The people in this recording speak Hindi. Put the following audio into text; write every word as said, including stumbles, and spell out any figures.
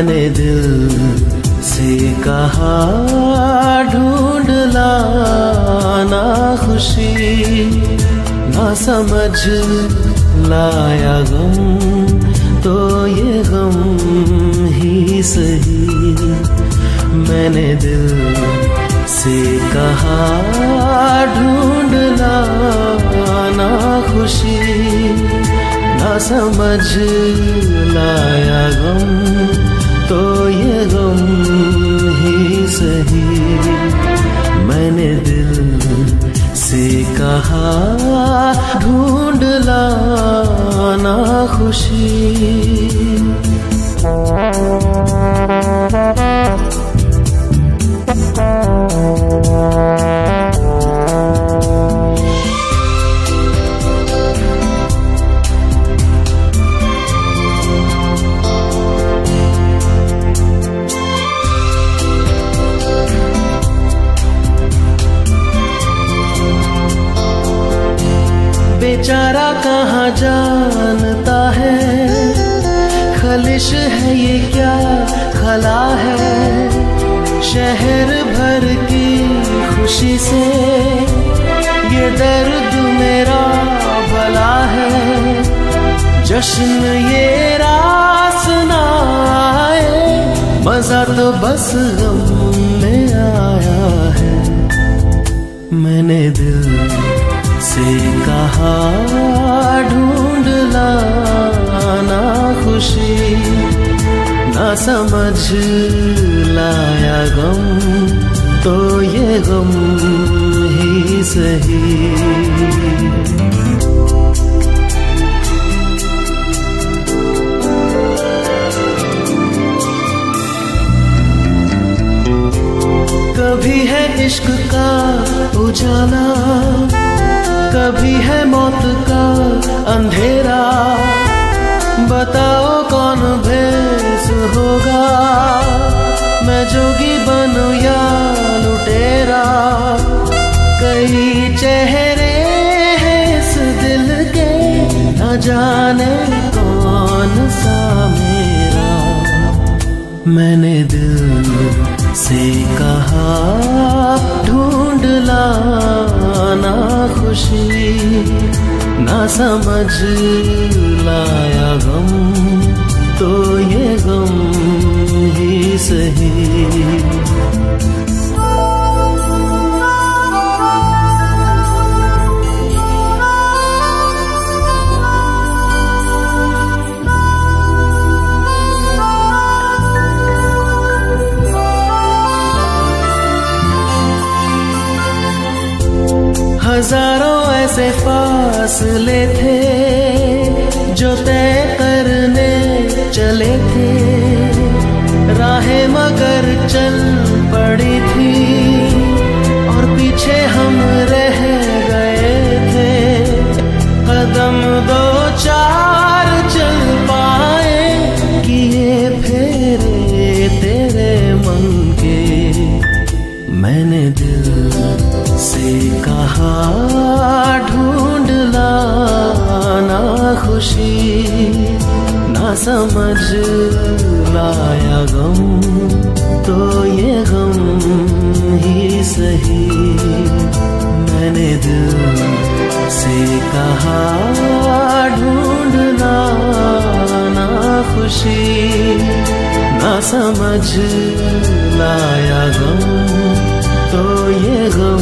मैंने दिल से कहा ढूंढ लाना खुशी, ना समझ लाया गम तो ये गम ही सही। मैंने दिल से कहा ढूंढ लाना खुशी, ना समझ लाया गम तो ये गम ही सही। मैंने दिल से कहा ढूंढ लाना खुशी। बेचारा कहाँ जानता है, खलिश है ये क्या खला है। शहर भर की खुशी से ये दर्द मेरा भला है। जश्न ये रास ना आए, मजा तो बस गम में आया है। मैंने दिल से कहा ढूंढ लाना खुशी, ना समझ लाया गम तो ये गम ही सही। कभी है इश्क का उजाला, कभी है मौत का अंधेरा। बताओ कौन भेस होगा, मैं जोगी बनूं या लुटेरा। कई चेहरे हैं इस दिल के, न जाने कौन सा मेरा। मैंने दिल से कहा ढूंढ लाना खुशी, ना समझ लाया गम तो ये गम ही सही। हजारों ऐसे फासले थे जो तय करने चले थे। राहें मगर चल पड़ी थी और पीछे हम रह गए थे। कदम दो चार चल पाए, किए फेरे तेरे मन के। मैंने दिल से कहा ढूंढ लाना खुशी, ना समझ लाया गम तो ये गम ही सही। मैंने दिल से कहा ढूंढ लाना खुशी, ना समझ लाया गम तो ये गम